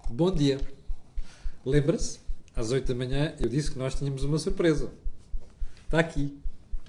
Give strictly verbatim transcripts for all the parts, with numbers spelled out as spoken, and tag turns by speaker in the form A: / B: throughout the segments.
A: Bom dia. Lembra-se? Às oito da manhã eu disse que nós tínhamos uma surpresa. Está aqui.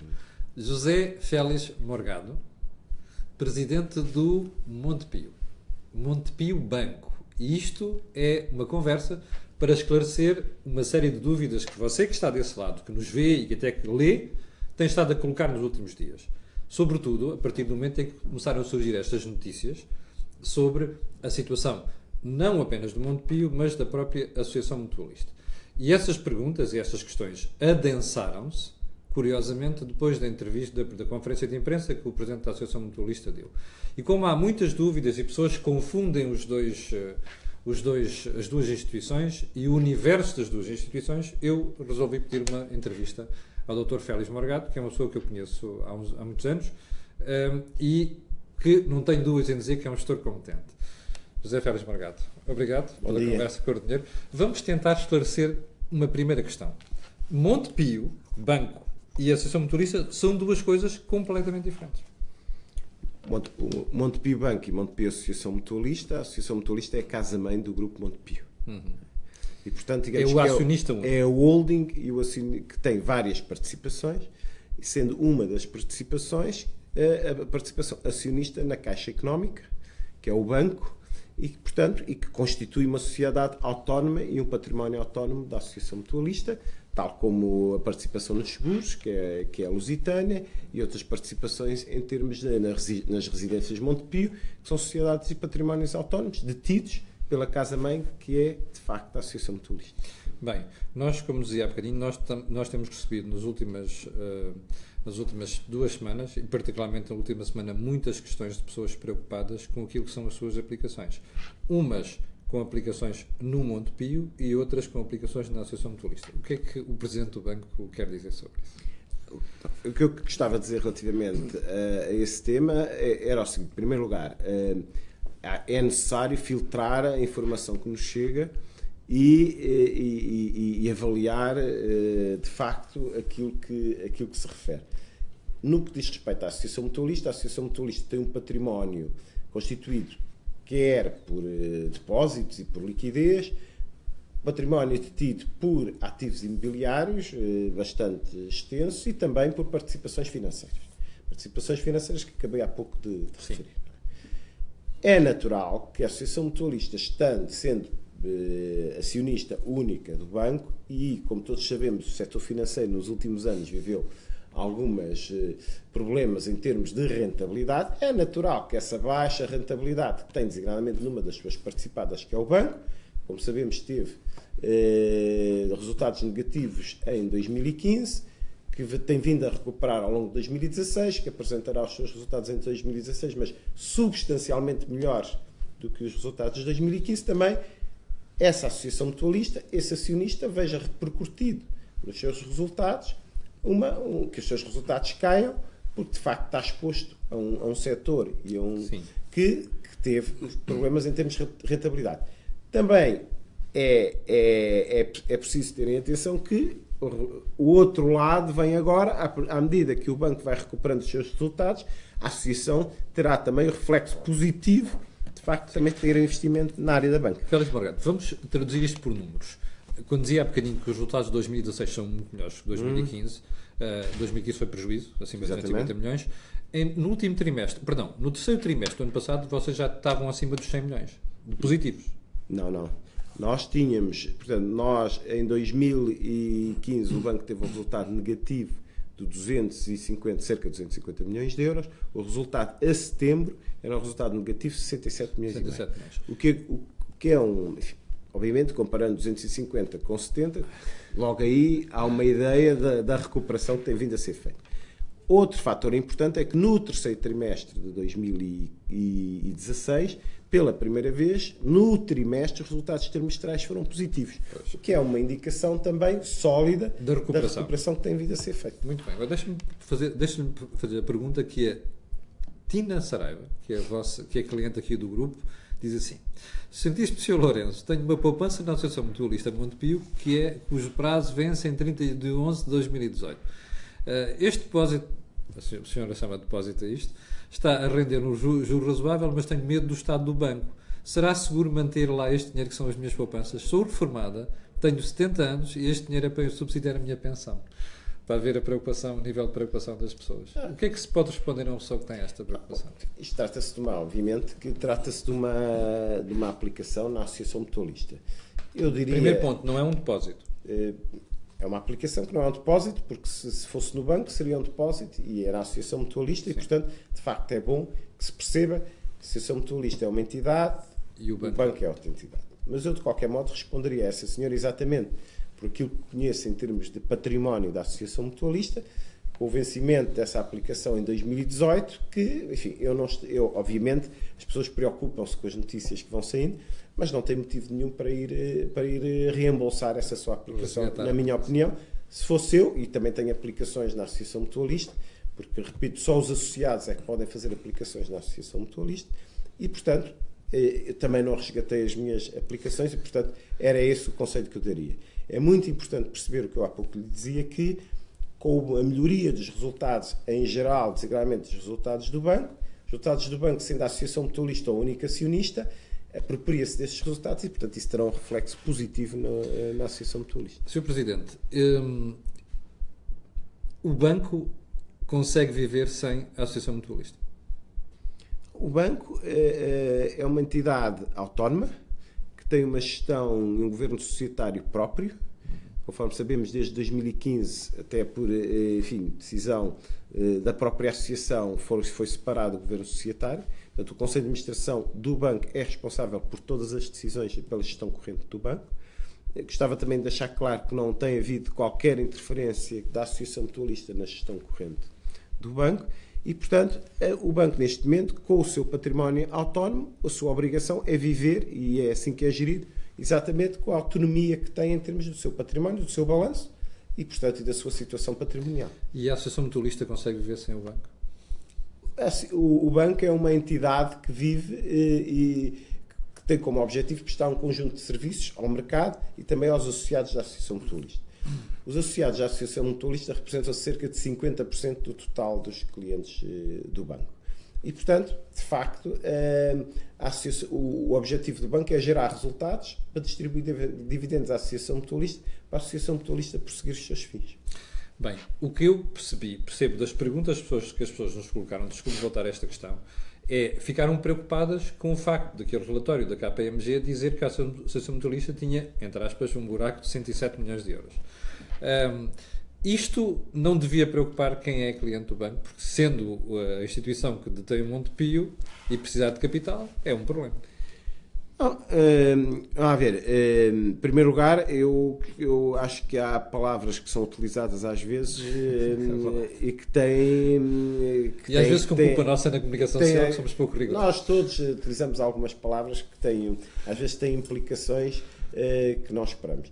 A: José Félix Morgado, presidente do Montepio. Montepio Banco. E isto é uma conversa para esclarecer uma série de dúvidas que você que está desse lado, que nos vê e que até que lê, tem estado a colocar nos últimos dias. Sobretudo, a partir do momento em que começaram a surgir estas notícias sobre a situação não apenas do Montepio, mas da própria Associação Mutualista. E essas perguntas e estas questões adensaram-se, curiosamente, depois da entrevista, da, da conferência de imprensa que o Presidente da Associação Mutualista deu. E como há muitas dúvidas e pessoas que confundem os dois, uh, os dois, as duas instituições e o universo das duas instituições, eu resolvi pedir uma entrevista ao doutor Félix Morgado, que é uma pessoa que eu conheço há, uns, há muitos anos, um, e que não tenho dúvidas em dizer que é um gestor competente. José Félix Morgado, obrigado
B: Bom
A: pela
B: dia.
A: conversa com o dinheiro. Vamos tentar esclarecer uma primeira questão. Montepio, Banco e Associação Mutualista são duas coisas completamente diferentes.
B: Monte, o Montepio Banco e Montepio Associação Mutualista. A Associação Mutualista é a casa-mãe do Grupo Montepio. Uhum. E, portanto, digamos
A: é o acionista
B: que é, é o holding e o acion... que tem várias participações, sendo uma das participações a, a participação acionista na Caixa Económica, que é o banco, e que, portanto, e que constitui uma sociedade autónoma e um património autónomo da Associação Mutualista, tal como a participação nos seguros, que é, que é a Lusitânia, e outras participações em termos de, nas residências Montepio, que são sociedades e patrimónios autónomos detidos pela casa-mãe, que é, de facto, a Associação Mutualista.
A: Bem, nós, como dizia há bocadinho, nós, nós temos recebido nas últimas, uh, nas últimas duas semanas, e particularmente na última semana, muitas questões de pessoas preocupadas com aquilo que são as suas aplicações. Umas com aplicações no Montepio e outras com aplicações na Associação Mutualista. O que é que o Presidente do Banco quer dizer sobre isso?
B: O que eu gostava de dizer relativamente a, a esse tema era o seguinte: em primeiro lugar, é necessário filtrar a informação que nos chega e, e, e, e avaliar de facto aquilo que, aquilo que se refere. No que diz respeito à Associação Mutualista, a Associação Mutualista tem um património constituído quer por uh, depósitos e por liquidez, património detido por ativos imobiliários uh, bastante extenso e também por participações financeiras. Participações financeiras que acabei há pouco de, de referir. É natural que a Associação Mutualista, estando, sendo uh, acionista única do banco, e, como todos sabemos, o setor financeiro nos últimos anos viveu alguns uh, problemas em termos de rentabilidade, é natural que essa baixa rentabilidade, que tem designadamente numa das suas participadas, que é o banco, como sabemos, teve uh, resultados negativos em dois mil e quinze, que tem vindo a recuperar ao longo de dois mil e dezasseis, que apresentará os seus resultados em dois mil e dezasseis, mas substancialmente melhores do que os resultados de dois mil e quinze também. Essa associação mutualista, esse acionista, veja repercutido nos seus resultados Uma, um, que os seus resultados caiam, porque de facto está exposto a um, a um setor e a um, que, que teve problemas em termos de rentabilidade. Também é, é, é, é preciso terem atenção que o, o outro lado vem agora, à, à medida que o banco vai recuperando os seus resultados, a associação terá também o reflexo positivo, de facto, também ter investimento na área da banca.
A: Félix Morgado, vamos traduzir isto por números. Quando dizia há bocadinho que os resultados de dois mil e dezasseis são muito melhores que dois mil e quinze, hum. uh, dois mil e quinze foi prejuízo, acima de cento e cinquenta milhões. Em, no último trimestre, perdão, no terceiro trimestre do ano passado, vocês já estavam acima dos cem milhões de positivos.
B: Não, não. Nós tínhamos, portanto, nós em dois mil e quinze o banco teve um resultado negativo de duzentos e cinquenta, cerca de duzentos e cinquenta milhões de euros. O resultado a setembro era um resultado negativo de sessenta e sete milhões.
A: sessenta e sete milhões.
B: O que, o que é um... Enfim, obviamente, comparando duzentos e cinquenta com setenta, logo aí há uma ideia da, da recuperação que tem vindo a ser feita. Outro fator importante é que no terceiro trimestre de dois mil e dezasseis, pela primeira vez, no trimestre, os resultados trimestrais foram positivos, pois. O que é uma indicação também sólida
A: da recuperação.
B: da recuperação que tem vindo a ser feita.
A: Muito bem. Agora deixa-me fazer, deixa-me fazer a pergunta que é Tina Saraiva, que é, a vossa, que é cliente aqui do grupo, diz assim: Santíssimo senhor Lourenço, tenho uma poupança na Associação Mutualista Montepio, que é, cujo prazo vence em trinta de onze de dois mil e dezoito. Uh, este depósito, a senhora chama de depósito a isto, está a render um juro razoável, mas tenho medo do estado do banco. será seguro manter lá este dinheiro que são as minhas poupanças? Sou reformada, tenho setenta anos e este dinheiro é para eu subsidiar a minha pensão. Para ver a preocupação, o nível de preocupação das pessoas. O que é que se pode responder a uma pessoa que tem esta preocupação?
B: Isto trata-se de uma, obviamente, que trata-se de uma, de uma aplicação na Associação Mutualista. Eu diria...
A: Primeiro ponto, não é um depósito.
B: É uma aplicação que não é um depósito, porque se, se fosse no banco seria um depósito e era a Associação Mutualista. Sim. E, portanto, de facto é bom que se perceba que a Associação Mutualista é uma entidade e o banco, o banco é outra entidade. Mas eu, de qualquer modo, responderia a essa senhora exatamente por aquilo que conheço em termos de património da Associação Mutualista, com o vencimento dessa aplicação em dois mil e dezoito, que, enfim, eu, não, eu obviamente, as pessoas preocupam-se com as notícias que vão saindo, mas não tem motivo nenhum para ir, para ir reembolsar essa sua aplicação, na minha opinião. Se fosse eu, e também tenho aplicações na Associação Mutualista, porque, repito, só os associados é que podem fazer aplicações na Associação Mutualista, e, portanto, eu também não resgatei as minhas aplicações e, portanto, era esse o conselho que eu daria. É muito importante perceber o que eu há pouco lhe dizia, que com a melhoria dos resultados em geral, desigualmente dos resultados do banco, os resultados do banco, sendo a Associação Mutualista ou única acionista, apropria-se desses resultados e, portanto, isso terá um reflexo positivo na, na Associação Mutualista.
A: senhor Presidente, hum, o banco consegue viver sem a Associação Mutualista?
B: O banco é, é uma entidade autónoma, tem uma gestão e um governo societário próprio, conforme sabemos, desde dois mil e quinze, até por, enfim, decisão da própria associação, foi, foi separado o governo societário. Portanto, o Conselho de Administração do banco é responsável por todas as decisões e pela gestão corrente do banco. Eu gostava também de deixar claro que não tem havido qualquer interferência da Associação Mutualista na gestão corrente do banco. E, portanto, o banco, neste momento, com o seu património autónomo, a sua obrigação é viver, e é assim que é gerido, exatamente com a autonomia que tem em termos do seu património, do seu balanço e, portanto, e da sua situação patrimonial.
A: E a Associação Mutualista consegue viver sem o banco?
B: O, o banco é uma entidade que vive e que tem como objetivo prestar um conjunto de serviços ao mercado e também aos associados da Associação Mutualista. Os associados à Associação Mutualista representam cerca de cinquenta por cento do total dos clientes do banco. E, portanto, de facto, o objetivo do banco é gerar resultados para distribuir dividendos à Associação Mutualista, para a Associação Mutualista prosseguir os seus fins.
A: Bem, o que eu percebi, percebo das perguntas que as pessoas nos colocaram, desculpe voltar a esta questão, é, ficaram preocupadas com o facto daquele relatório da K P M G dizer que a Associação Mutualista tinha, entre aspas, um buraco de cento e sete milhões de euros. Um, isto não devia preocupar quem é cliente do banco, porque sendo a instituição que detém um Montepio e precisar de capital, é um problema.
B: Oh, um, a ver, um, em primeiro lugar, eu, eu acho que há palavras que são utilizadas às vezes um, e que têm... Que
A: e às
B: têm,
A: vezes com
B: têm,
A: culpa nossa na comunicação
B: têm,
A: social que somos pouco rigorosos.
B: Nós todos utilizamos algumas palavras que têm, às vezes têm implicações uh, que não esperamos.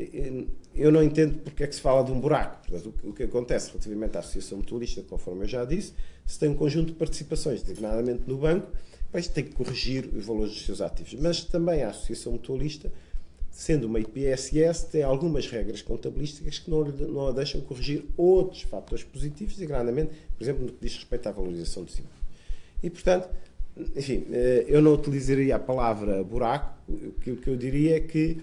B: Eu não entendo porque é que se fala de um buraco. Portanto, o que acontece relativamente à Associação Mutualista, conforme eu já disse, se tem um conjunto de participações, designadamente no banco, depois tem que corrigir os valores dos seus ativos. Mas também a Associação Mutualista, sendo uma I P S S, tem algumas regras contabilísticas que não, não a deixam corrigir outros fatores positivos, designadamente, por exemplo, no que diz respeito à valorização dos imóveis. E, portanto, enfim, eu não utilizaria a palavra buraco. O que eu diria é que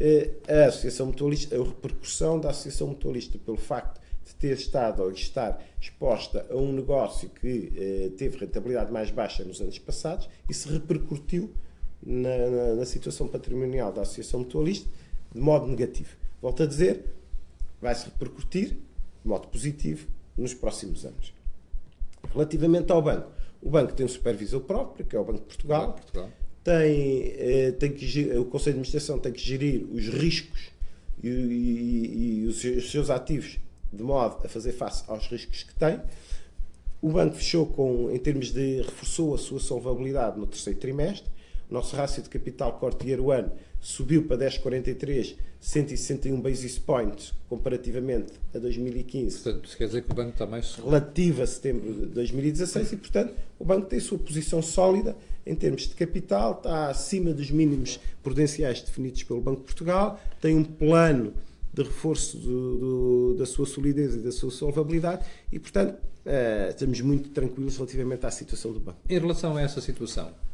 B: a Associação Mutualista, a repercussão da Associação Mutualista pelo facto de ter estado ou estar exposta a um negócio que eh, teve rentabilidade mais baixa nos anos passados, isso repercutiu na, na, na situação patrimonial da Associação Mutualista de modo negativo. Volto a dizer, vai-se repercutir de modo positivo nos próximos anos. Relativamente ao banco, o banco tem um supervisor próprio, que é o Banco de Portugal.
A: Banco de Portugal.
B: Tem, eh, tem que, o Conselho de Administração tem que gerir os riscos e, e, e os, os seus ativos de modo a fazer face aos riscos que tem. O banco fechou com, em termos de, reforçou a sua solvabilidade no terceiro trimestre. O nosso rácio de capital corte year one subiu para dez vírgula quarenta e três, cento e sessenta e um basis points comparativamente a dois mil e quinze.
A: Portanto, isso quer dizer que o banco está mais...
B: Relativo a setembro de dois mil e dezasseis e, portanto, o banco tem a sua posição sólida em termos de capital, está acima dos mínimos prudenciais definidos pelo Banco de Portugal, tem um plano de reforço do, do, da sua solidez e da sua solvabilidade e, portanto, uh, estamos muito tranquilos relativamente à situação do banco.
A: Em relação a essa situação,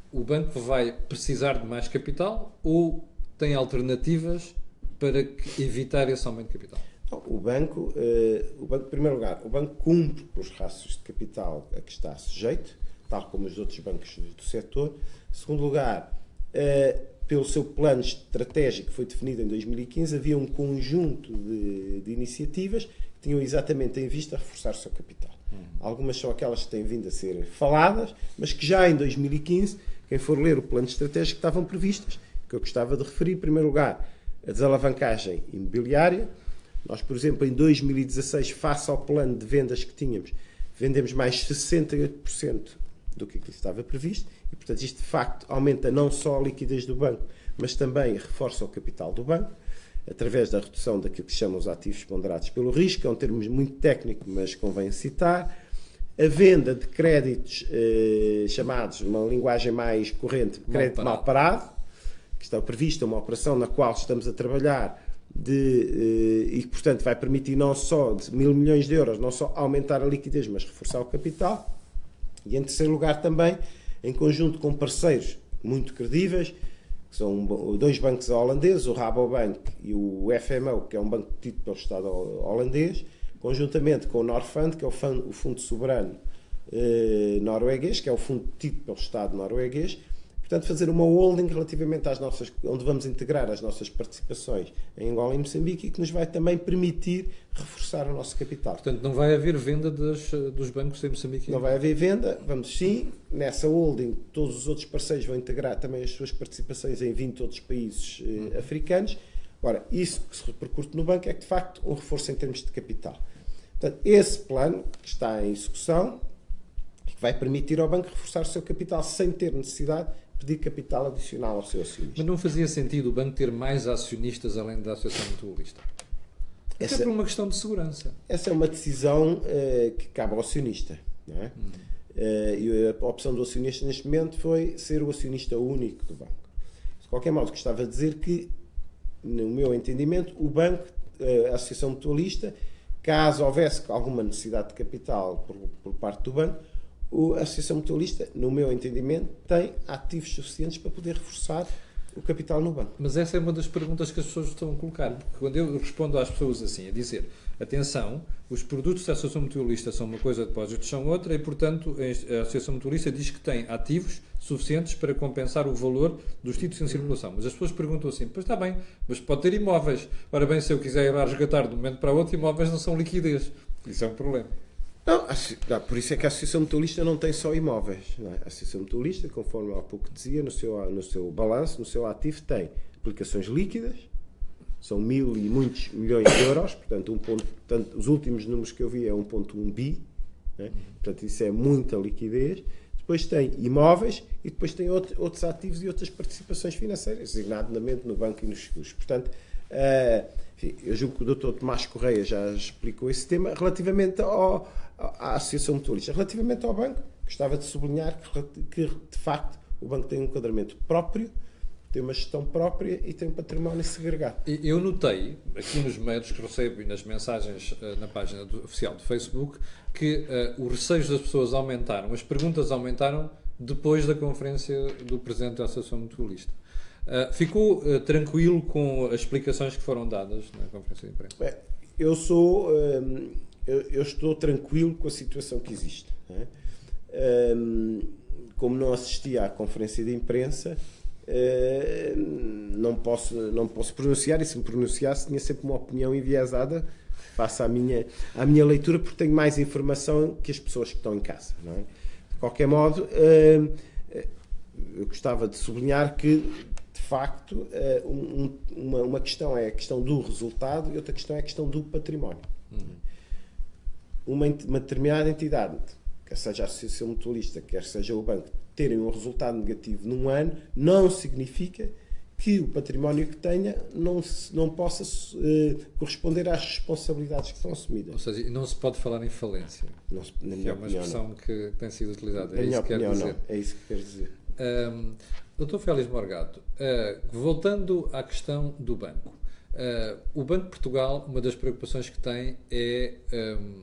A: o banco vai precisar de mais capital ou tem alternativas para que- evitar esse aumento de capital?
B: O banco, eh, o banco, em primeiro lugar, o banco cumpre os ratios de capital a que está sujeito, tal como os outros bancos do setor. Em segundo lugar, eh, pelo seu plano estratégico que foi definido em dois mil e quinze, havia um conjunto de, de iniciativas que tinham exatamente em vista reforçar o seu capital. Uhum. Algumas são aquelas que têm vindo a ser faladas, mas que já em dois mil e quinze, quem for ler o plano estratégico, estavam previstas, que eu gostava de referir. Em primeiro lugar, a desalavancagem imobiliária. Nós, por exemplo, em dois mil e dezasseis, face ao plano de vendas que tínhamos, vendemos mais sessenta e oito por cento do que estava previsto e, portanto, isto de facto aumenta não só a liquidez do banco, mas também reforça o capital do banco, através da redução daquilo que se chama os ativos ponderados pelo risco. É um termo muito técnico, mas convém citar. A venda de créditos eh, chamados, uma linguagem mais corrente, crédito mal parado, que está prevista uma operação na qual estamos a trabalhar de, e que, portanto, vai permitir não só de mil milhões de euros, não só aumentar a liquidez, mas reforçar o capital. E, em terceiro lugar, também, em conjunto com parceiros muito credíveis, que são dois bancos holandeses, o Rabobank e o F M O, que é um banco tido pelo Estado holandês, conjuntamente com o Norfund, que é o fundo, o fundo soberano eh, norueguês, que é o fundo tido pelo Estado norueguês. Portanto, fazer uma holding relativamente às nossas, onde vamos integrar as nossas participações em Angola e Moçambique e que nos vai também permitir reforçar o nosso capital.
A: Portanto, não vai haver venda dos, dos bancos em Moçambique?
B: Não vai haver venda, vamos sim. Nessa holding, todos os outros parceiros vão integrar também as suas participações em vinte outros países eh, hum. africanos. Agora, isso que se repercute no banco é que, de facto, um reforço em termos de capital. Portanto, esse plano que está em execução, que vai permitir ao banco reforçar o seu capital sem ter necessidade pedir capital adicional ao seu acionista.
A: Mas não fazia sentido o banco ter mais acionistas além da Associação Mutualista? Até essa, por uma questão de segurança.
B: Essa é uma decisão uh, que cabe ao acionista. Não é? Uhum. Uh, e a opção do acionista neste momento foi ser o acionista único do banco. De qualquer modo, gostava de dizer que, no meu entendimento, o banco, uh, a Associação Mutualista, caso houvesse alguma necessidade de capital por, por parte do banco, a Associação Mutualista, no meu entendimento, tem ativos suficientes para poder reforçar o capital no banco.
A: Mas essa é uma das perguntas que as pessoas estão a colocar. Porque quando eu respondo às pessoas assim, a dizer, atenção, os produtos da Associação Mutualista são uma coisa, depósitos são outra, e, portanto, a Associação Mutualista diz que tem ativos suficientes para compensar o valor dos títulos em circulação. Mas as pessoas perguntam assim, pois está bem, mas pode ter imóveis. Ora bem, se eu quiser ir lá resgatar de um momento para o outro, imóveis não são liquidez. Isso é um problema.
B: Não, por isso é que a Associação Mutualista não tem só imóveis. Não é? A Associação Mutualista, conforme há pouco dizia, no seu, no seu balanço, no seu ativo, tem aplicações líquidas, são mil e muitos milhões de euros, portanto, um ponto, portanto os últimos números que eu vi é um vírgula um bi, né? Portanto, isso é muita liquidez. Depois tem imóveis e depois tem outro, outros ativos e outras participações financeiras, designadamente no banco e nos seguros. Portanto, uh, enfim, eu julgo que o doutor Tomás Correia já explicou esse tema. Relativamente ao, à Associação Mutualista, relativamente ao banco, gostava de sublinhar que, que, de facto, o banco tem um enquadramento próprio, tem uma gestão própria e tem um património segregado.
A: Eu notei, aqui nos mails que recebo e nas mensagens uh, na página do, oficial do Facebook, que uh, os receios das pessoas aumentaram, as perguntas aumentaram depois da conferência do Presidente da Associação Mutualista. Uh, ficou uh, tranquilo com as explicações que foram dadas na conferência de imprensa?
B: Bem, eu sou, um, eu, eu estou tranquilo com a situação que existe. Não é? um, como não assisti à conferência de imprensa, uh, não posso, não posso pronunciar, e se me pronunciasse tinha sempre uma opinião enviesada face à minha, à minha leitura, porque tenho mais informação que as pessoas que estão em casa. Não é? De qualquer modo, uh, eu gostava de sublinhar que, de facto, um, uma, uma questão é a questão do resultado e outra questão é a questão do património. Uhum. Uma, uma determinada entidade, quer seja a Associação Mutualista, quer seja o banco, terem um resultado negativo num ano, não significa que o património que tenha não, não possa uh, corresponder às responsabilidades que são assumidas.
A: Ou seja, não se pode falar em falência.
B: Não se, na minha
A: é uma expressão não. que tem sido utilizada.
B: Na
A: é
B: minha
A: isso que
B: opinião,
A: quer dizer.
B: não. É isso que quer dizer.
A: Um, doutor Félix Morgado, uh, voltando à questão do banco. Uh, o Banco de Portugal, uma das preocupações que tem é um,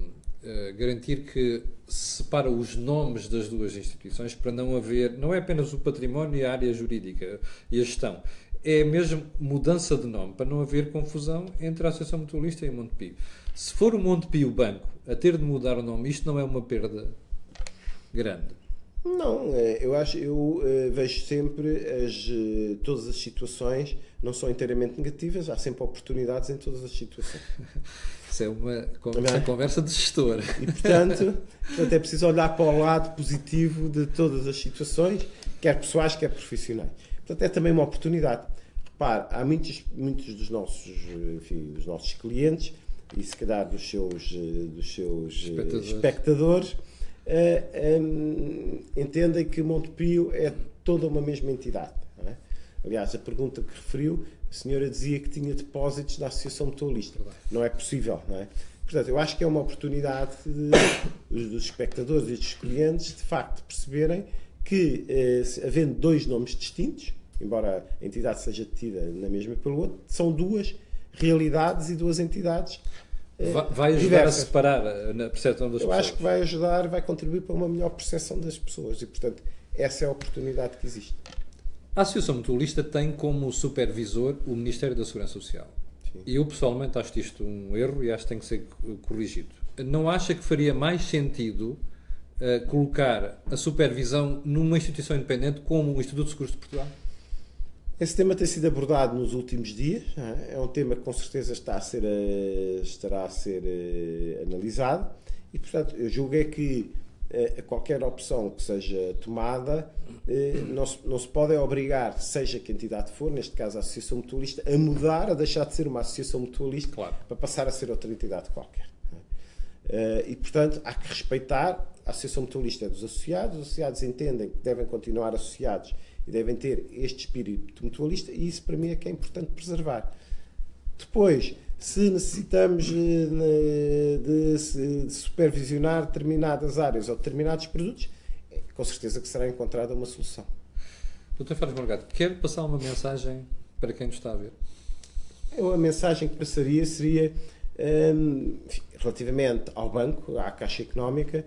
A: uh, garantir que se separa os nomes das duas instituições para não haver, não é apenas o património e a área jurídica e a gestão, é mesmo mudança de nome, para não haver confusão entre a Associação Mutualista e o Montepio. Se for o Montepio Banco a ter de mudar o nome, isto não é uma perda grande?
B: Não, eu acho, eu vejo sempre as, todas as situações não são inteiramente negativas, há sempre oportunidades em todas as situações.
A: Isso é uma conversa, conversa de gestor.
B: E, portanto, portanto, é preciso olhar para o lado positivo de todas as situações, quer pessoais, quer profissionais. Portanto, é também uma oportunidade. Repare, há muitos, muitos dos, nossos, enfim, dos nossos clientes e, se calhar, dos seus, dos seus espectadores, espectadores uh, um, entendem que Montepio é toda uma mesma entidade. Não é? Aliás, a pergunta que referiu, a senhora dizia que tinha depósitos da Associação Mutualista. Não é possível, não é? Portanto, eu acho que é uma oportunidade de, dos espectadores e dos clientes, de facto, perceberem que, eh, havendo dois nomes distintos, embora a entidade seja detida na mesma pelo outro, são duas realidades e duas entidades eh,
A: vai, vai ajudar diversas. A separar na percepção das
B: eu
A: pessoas.
B: Eu acho que vai ajudar, vai contribuir para uma melhor percepção das pessoas e, portanto, essa é a oportunidade que existe.
A: A Associação Mutualista tem como supervisor o Ministério da Segurança Social. Sim. E eu, pessoalmente, acho isto um erro e acho que tem que ser corrigido. Não acha que faria mais sentido uh, colocar a supervisão numa instituição independente como o Instituto de Seguros de Portugal?
B: Esse tema tem sido abordado nos últimos dias. É um tema que, com certeza, está a ser, estará a ser analisado. E, portanto, eu julgo é que a qualquer opção que seja tomada, não se, não se pode obrigar, seja que entidade for, neste caso a Associação Mutualista, a mudar, a deixar de ser uma Associação Mutualista, claro, para passar a ser outra entidade qualquer. E, portanto, há que respeitar. A Associação Mutualista é dos associados, os associados entendem que devem continuar associados e devem ter este espírito mutualista, e isso para mim é que é importante preservar. Depois, se necessitamos de, de, de supervisionar determinadas áreas ou determinados produtos, com certeza que será encontrada uma solução.
A: doutor Félix Morgado, quer passar uma mensagem para quem nos está a ver?
B: Eu, a mensagem que passaria seria, hum, relativamente ao banco, à Caixa Económica,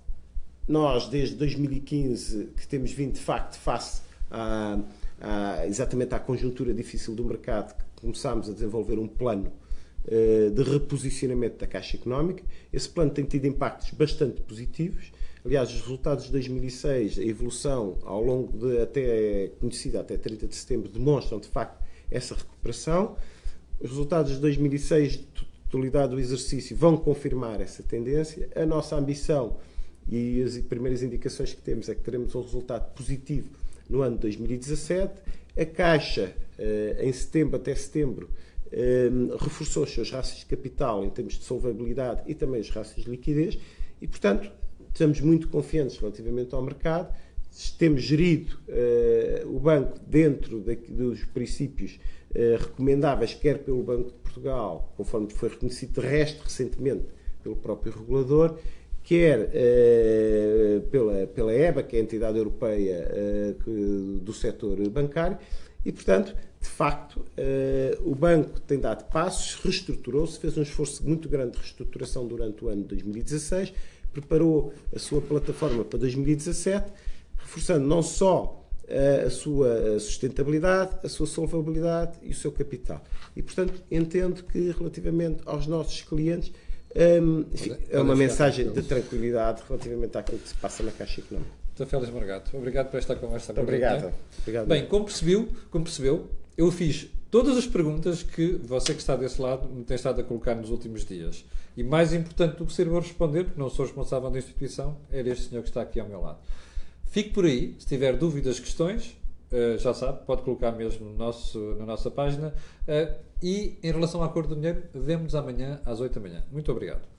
B: nós desde dois mil e quinze que temos vindo de facto face à, à, exatamente à conjuntura difícil do mercado, que começámos a desenvolver um plano de reposicionamento da Caixa Económica. Esse plano tem tido impactos bastante positivos. Aliás, os resultados de dois mil e seis, a evolução ao longo de até conhecida até trinta de setembro, demonstram de facto essa recuperação. Os resultados de dois mil e seis, totalidade do exercício, vão confirmar essa tendência. A nossa ambição e as primeiras indicações que temos é que teremos um resultado positivo no ano de dois mil e dezassete. A Caixa, em setembro até setembro, Um, reforçou os seus rácios de capital em termos de solvabilidade e também os rácios de liquidez e, portanto, estamos muito confiantes relativamente ao mercado. Temos gerido uh, o banco dentro de, dos princípios uh, recomendáveis, quer pelo Banco de Portugal, conforme foi reconhecido de resto recentemente pelo próprio regulador, quer uh, pela, pela E B A, que é a entidade europeia uh, que, do setor bancário, e, portanto, de facto, uh, o banco tem dado passos, reestruturou-se, fez um esforço muito grande de reestruturação durante o ano de dois mil e dezasseis, preparou a sua plataforma para dois mil e dezassete, reforçando não só uh, a sua sustentabilidade, a sua solvabilidade e o seu capital. E, portanto, entendo que, relativamente aos nossos clientes, um, enfim, é uma mensagem de tranquilidade relativamente àquilo que se passa na Caixa Económica.
A: doutor Félix Morgado, obrigado por esta conversa.
B: Muito obrigado. obrigado.
A: Bem, como percebeu, como percebeu, eu fiz todas as perguntas que você que está desse lado me tem estado a colocar nos últimos dias. E mais importante do que ser eu a responder, porque não sou responsável da instituição, era este senhor que está aqui ao meu lado. Fique por aí, se tiver dúvidas, questões, já sabe, pode colocar mesmo no nosso, na nossa página. E em relação à cor do dinheiro, vemo-nos amanhã às oito da manhã. Muito obrigado.